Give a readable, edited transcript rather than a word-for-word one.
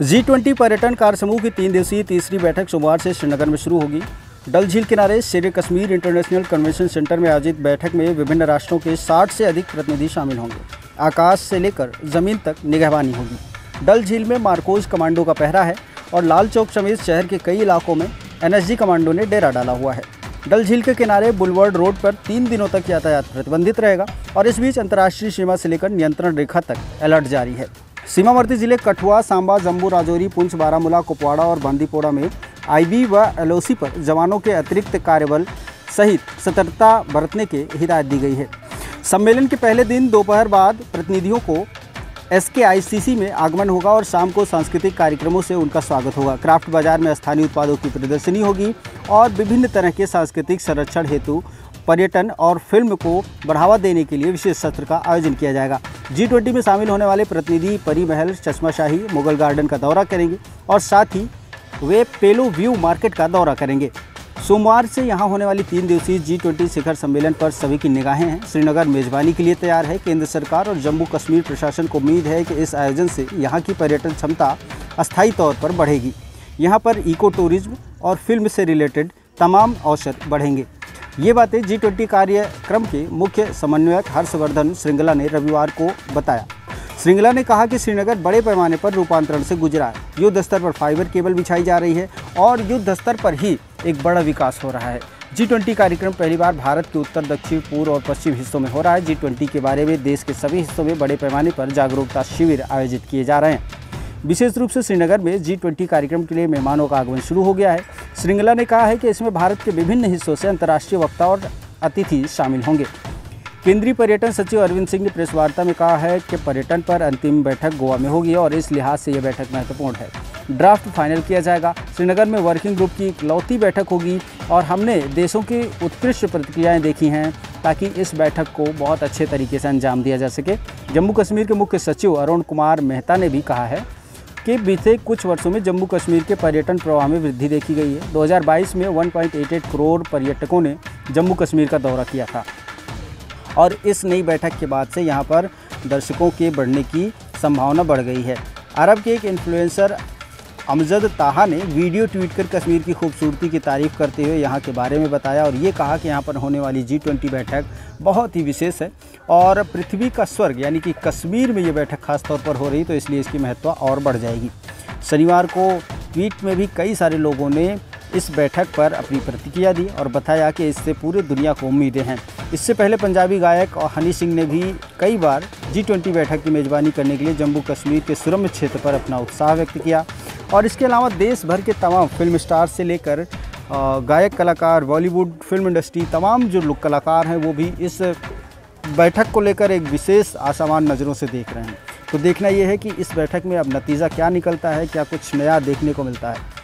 G20 पर्यटन कार्य समूह की 3 दिवसीय तीसरी बैठक सोमवार से श्रीनगर में शुरू होगी। डल झील किनारे शेर कश्मीर इंटरनेशनल कन्वेंशन सेंटर में आयोजित बैठक में विभिन्न राष्ट्रों के 60 से अधिक प्रतिनिधि शामिल होंगे। आकाश से लेकर जमीन तक निगहबानी होगी। डल झील में मार्कोज कमांडो का पहरा है और लाल चौक समेत शहर के कई इलाकों में NSG कमांडो ने डेरा डाला हुआ है। डल झील के किनारे बुलवर्ड रोड पर 3 दिनों तक यातायात प्रतिबंधित रहेगा और इस बीच अंतर्राष्ट्रीय सीमा से लेकर नियंत्रण रेखा तक अलर्ट जारी है। सीमावर्ती जिले कठुआ, सांबा, जम्मू, राजौरी, पुंछ, बारामूला, कुपवाड़ा और बांदीपोरा में IB व LOC पर जवानों के अतिरिक्त कार्यबल सहित सतर्कता बरतने की हिदायत दी गई है। सम्मेलन के पहले दिन दोपहर बाद प्रतिनिधियों को SKICC में आगमन होगा और शाम को सांस्कृतिक कार्यक्रमों से उनका स्वागत होगा। क्राफ्ट बाजार में स्थानीय उत्पादों की प्रदर्शनी होगी और विभिन्न तरह के सांस्कृतिक संरक्षण हेतु पर्यटन और फिल्म को बढ़ावा देने के लिए विशेष सत्र का आयोजन किया जाएगा। G20 में शामिल होने वाले प्रतिनिधि परी महल, चश्माशाही, मुगल गार्डन का दौरा करेंगे और साथ ही वे पेलो व्यू मार्केट का दौरा करेंगे। सोमवार से यहां होने वाली 3 दिवसीय G20 शिखर सम्मेलन पर सभी की निगाहें हैं। श्रीनगर मेजबानी के लिए तैयार है। केंद्र सरकार और जम्मू कश्मीर प्रशासन को उम्मीद है कि इस आयोजन से यहां की पर्यटन क्षमता अस्थायी तौर पर बढ़ेगी। यहां पर इको टूरिज्म और फिल्म से रिलेटेड तमाम अवसर बढ़ेंगे। ये बातें G20 कार्यक्रम के मुख्य समन्वयक हर्षवर्धन श्रृंगला ने रविवार को बताया। श्रृंगला ने कहा कि श्रीनगर बड़े पैमाने पर रूपांतरण से गुजरा है। युद्ध स्तर पर फाइबर केबल बिछाई जा रही है और युद्ध स्तर पर ही एक बड़ा विकास हो रहा है। G20 कार्यक्रम पहली बार भारत के उत्तर, दक्षिण, पूर्व और पश्चिम हिस्सों में हो रहा है। G20 के बारे में देश के सभी हिस्सों में बड़े पैमाने पर जागरूकता शिविर आयोजित किए जा रहे हैं। विशेष रूप से श्रीनगर में G20 कार्यक्रम के लिए मेहमानों का आगमन शुरू हो गया है। श्रृंगला ने कहा है कि इसमें भारत के विभिन्न हिस्सों से अंतर्राष्ट्रीय वक्ता और अतिथि शामिल होंगे। केंद्रीय पर्यटन सचिव अरविंद सिंह ने प्रेस वार्ता में कहा है कि पर्यटन पर अंतिम बैठक गोवा में होगी और इस लिहाज से यह बैठक महत्वपूर्ण है। ड्राफ्ट फाइनल किया जाएगा। श्रीनगर में वर्किंग ग्रुप की इकलौती बैठक होगी और हमने देशों की उत्कृष्ट प्रतिक्रियाएं देखी हैं ताकि इस बैठक को बहुत अच्छे तरीके से अंजाम दिया जा सके। जम्मू कश्मीर के मुख्य सचिव अरुण कुमार मेहता ने भी कहा है कि बीते कुछ वर्षों में जम्मू कश्मीर के पर्यटन प्रवाह में वृद्धि देखी गई है। 2022 में 1.88 करोड़ पर्यटकों ने जम्मू कश्मीर का दौरा किया था और इस नई बैठक के बाद से यहां पर दर्शकों के बढ़ने की संभावना बढ़ गई है। अरब के एक इन्फ्लुएंसर अमजद ताहा ने वीडियो ट्वीट कर कश्मीर की खूबसूरती की तारीफ़ करते हुए यहाँ के बारे में बताया और ये कहा कि यहाँ पर होने वाली G20 बैठक बहुत ही विशेष है और पृथ्वी का स्वर्ग यानी कि कश्मीर में ये बैठक खास तौर पर हो रही तो इसलिए इसकी महत्व और बढ़ जाएगी। शनिवार को ट्वीट में भी कई सारे लोगों ने इस बैठक पर अपनी प्रतिक्रिया दी और बताया कि इससे पूरी दुनिया को उम्मीदें हैं। इससे पहले पंजाबी गायक और हनी सिंह ने भी कई बार G20 बैठक की मेज़बानी करने के लिए जम्मू कश्मीर के सुरम्य क्षेत्र पर अपना उत्साह व्यक्त किया और इसके अलावा देश भर के तमाम फिल्म स्टार से लेकर गायक, कलाकार, बॉलीवुड, फिल्म इंडस्ट्री, तमाम जो लोग कलाकार हैं वो भी इस बैठक को लेकर एक विशेष आशावान नज़रों से देख रहे हैं। तो देखना ये है कि इस बैठक में अब नतीजा क्या निकलता है, क्या कुछ नया देखने को मिलता है।